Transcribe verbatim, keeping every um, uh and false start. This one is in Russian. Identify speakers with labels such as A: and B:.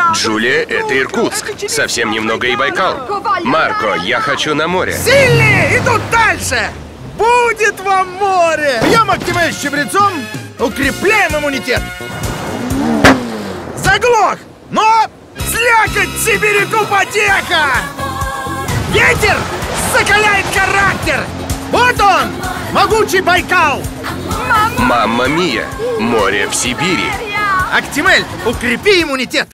A: Джулия, это Иркутск. Совсем немного и Байкал. Марко, я хочу на море.
B: Сильные идут дальше! Будет вам море! Пьем Актимель с чабрецом, укрепляем иммунитет. Заглох! Но слякоть сибиряку потеха! Ветер закаляет характер! Вот он, могучий Байкал!
A: Мамма Мия! Море в Сибири!
B: Актимель, укрепи иммунитет!